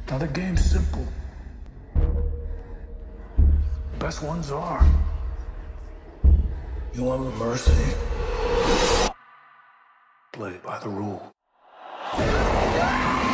Now the game's simple. Best ones are. You want mercy? Play by the rule.